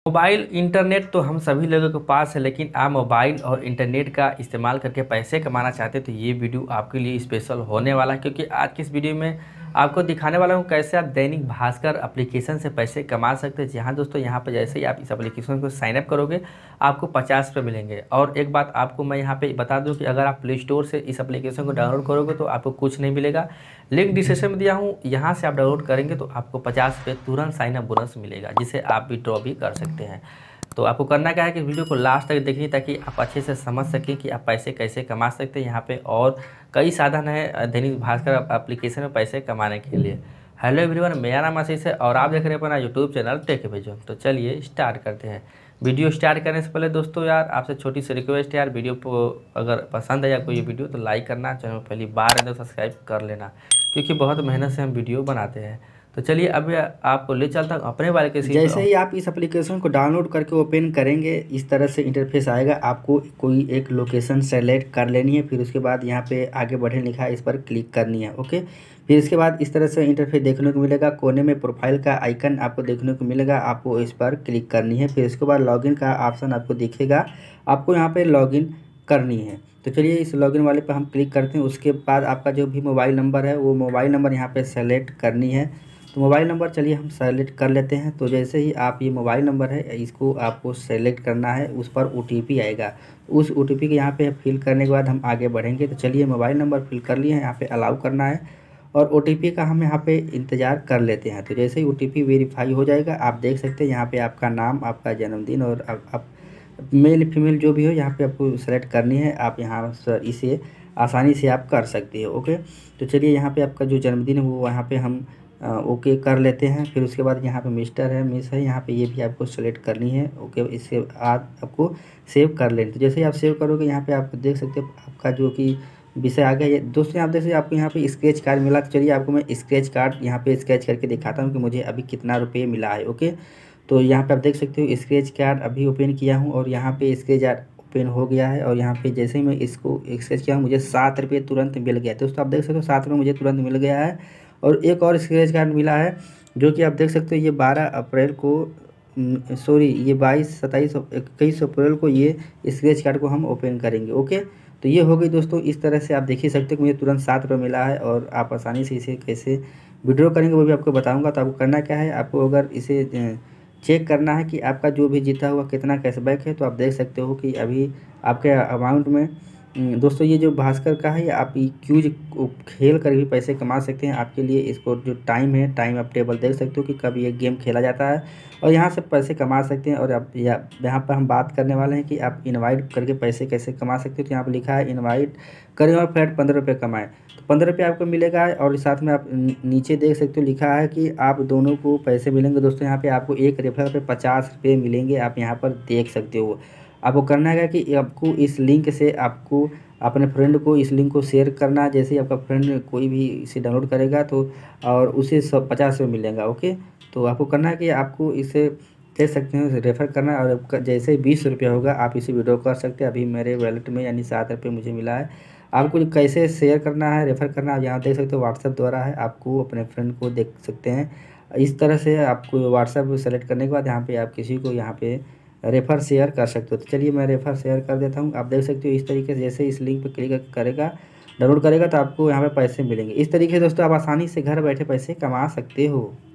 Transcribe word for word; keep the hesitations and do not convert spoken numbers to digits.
Mobile internet तो हम सभी लोगों के पास है, लेकिन आप मोबाइल और इंटरनेट का इस्तेमाल करके पैसे कमाना चाहते हैं तो ये वीडियो आपके लिए स्पेशल होने वाला है, क्योंकि आज की इस वीडियो में आपको दिखाने वाला हूँ कैसे आप दैनिक भास्कर एप्लीकेशन से पैसे कमा सकते हैं। जहाँ दोस्तों यहाँ पर जैसे ही आप इस एप्लीकेशन को साइनअप करोगे आपको पचास रुपये मिलेंगे। और एक बात आपको मैं यहाँ पे बता दूँ कि अगर आप प्ले स्टोर से इस एप्लीकेशन को डाउनलोड करोगे तो आपको कुछ नहीं मिलेगा। लिंक डिस्क्रिप्शन में दिया हूँ, यहाँ से आप डाउनलोड करेंगे तो आपको पचास रुपये तुरंत साइनअप बोनस मिलेगा, जिसे आप विड्रॉ भी कर सकते हैं। तो आपको करना क्या है कि वीडियो को लास्ट तक देखिए ताकि आप अच्छे से समझ सकें कि आप पैसे कैसे कमा सकते हैं। यहाँ पे और कई साधन है दैनिक भास्कर एप्लीकेशन में पैसे कमाने के लिए। हेलो एवरीवन, मेरा नाम आशीष है और आप देख रहे हैं अपना यूट्यूब चैनल टेक भेजो। तो चलिए स्टार्ट करते हैं। वीडियो स्टार्ट करने से पहले दोस्तों यार आपसे छोटी सी रिक्वेस्ट है यार, वीडियो को अगर पसंद है आपको ये वीडियो तो लाइक करना, चैनल पहली बार है तो सब्सक्राइब कर लेना, क्योंकि बहुत मेहनत से हम वीडियो बनाते हैं। तो चलिए अब आपको ले चलता हूँ अपने वाले के। जैसे ही आप इस एप्लीकेशन को डाउनलोड करके ओपन करेंगे इस तरह से इंटरफेस आएगा। आपको कोई एक लोकेशन सेलेक्ट कर लेनी है, फिर उसके बाद यहाँ पे आगे बढ़े लिखा है, इस पर क्लिक करनी है। ओके, फिर इसके बाद इस तरह से इंटरफेस देखने को मिलेगा। कोने में प्रोफाइल का आइकन आपको देखने को मिलेगा, आपको इस पर क्लिक करनी है। फिर इसके बाद लॉगिन का ऑप्शन आपको दिखेगा, आपको यहाँ पर लॉगिन करनी है। तो चलिए इस लॉगिन वाले पर हम क्लिक करते हैं। उसके बाद आपका जो भी मोबाइल नंबर है वो मोबाइल नंबर यहाँ पे सेलेक्ट करनी है। तो मोबाइल नंबर चलिए हम सेलेक्ट कर लेते हैं। तो जैसे ही आप ये मोबाइल नंबर है इसको आपको सेलेक्ट करना है, उस पर ओ टी पी आएगा। उस ओ टी पी के यहाँ पे फिल करने के बाद हम आगे बढ़ेंगे। तो चलिए मोबाइल नंबर फिल कर लिए हैं, यहाँ पे अलाउ करना है और ओ टी पी का हम यहाँ पे इंतज़ार कर लेते हैं। तो जैसे ही ओ टी पी वेरीफाई हो जाएगा आप देख सकते हैं यहाँ पर आपका नाम, आपका जन्मदिन और आप मेल फीमेल जो भी हो यहाँ पे आपको सेलेक्ट करनी है। आप यहाँ से इसे आसानी से आप कर सकते हो। ओके, तो चलिए यहाँ पे आपका जो जन्मदिन है वो यहाँ पे हम ओके कर लेते हैं। फिर उसके बाद यहाँ पे मिस्टर है, मिस है, यहाँ पे ये भी आपको सेलेक्ट करनी है। ओके, इसके बाद आपको सेव कर लें। तो जैसे ही आप सेव करोगे यहाँ पे आप देख सकते हो आपका जो कि विषय आ गया। ये दोस्तों आप देख सकते आपको यहाँ पे स्क्रैच कार्ड मिला। तो चलिए आपको मैं स्क्रैच कार्ड यहाँ पे स्क्रैच करके दिखाता हूँ कि मुझे अभी कितना रुपये मिला है। ओके, तो यहाँ पे आप देख सकते हो स्क्रैच कार्ड अभी ओपन किया हूँ और यहाँ पे स्क्रैच कार्ड ओपन हो गया है। और यहाँ पे जैसे ही मैं इसको स्क्रैच किया हूँ मुझे सात रुपये तुरंत मिल गया। दोस्तों आप देख सकते हो सात रुपये मुझे तुरंत मिल गया है। और एक और स्क्रैच कार्ड मिला है जो कि आप देख सकते हो ये बारह अप्रैल को सॉरी ये बाईस सत्ताईस इक्कीस अप्रैल को ये स्क्रैच कार्ड को हम ओपन करेंगे। ओके, तो ये हो गई दोस्तों। इस तरह से आप देख ही सकते हो मुझे तुरंत सात रुपये मिला है और आप आसानी से इसे कैसे विड्रॉ करेंगे वो भी आपको बताऊंगा। तो आपको करना क्या है, आपको अगर इसे चेक करना है कि आपका जो भी जीता हुआ कितना कैशबैक है, तो आप देख सकते हो कि अभी आपके अमाउंट में दोस्तों ये जो भास्कर का है आप क्यूज खेल कर भी पैसे कमा सकते हैं। आपके लिए इसको जो टाइम है टाइम आप टेबल देख सकते हो कि कब ये गेम खेला जाता है और यहाँ से पैसे कमा सकते हैं। और आप यहाँ पर हम बात करने वाले हैं कि आप इनवाइट करके पैसे कैसे कमा सकते हो। तो यहाँ पर लिखा है इनवाइट करें और फ्लैट पंद्रह रुपये कमाएं, तो पंद्रह रुपये आपको मिलेगा। और साथ में आप नीचे देख सकते हो लिखा है कि आप दोनों को पैसे मिलेंगे। दोस्तों यहाँ पे आपको एक रेफर पे पचास रुपये मिलेंगे, आप यहाँ पर देख सकते हो। आपको करना है कि आपको इस लिंक से आपको अपने फ्रेंड को इस लिंक को शेयर करना है। जैसे ही आपका फ्रेंड कोई भी इसे डाउनलोड करेगा तो और उसे सब पचास रुपये मिलेगा। ओके, तो आपको करना है कि आपको इसे देख सकते हैं रेफ़र करना है और आपका जैसे बीस रुपया होगा आप इसे विड्रॉ कर सकते हैं। अभी मेरे वैलेट में यानी सात रुपये मुझे मिला है। आपको कैसे शेयर करना है, रेफ़र करना है, यहाँ देख सकते हो व्हाट्सएप द्वारा है। आपको अपने फ्रेंड को देख सकते हैं इस तरह से। आपको व्हाट्सएप सेलेक्ट करने के बाद यहाँ पे आप किसी को यहाँ पे रेफ़र शेयर कर सकते हो। तो चलिए मैं रेफ़र शेयर कर देता हूँ। आप देख सकते हो इस तरीके से जैसे इस लिंक पर क्लिक करेगा डाउनलोड करेगा तो आपको यहाँ पे पैसे मिलेंगे। इस तरीके से दोस्तों आप आसानी से घर बैठे पैसे कमा सकते हो।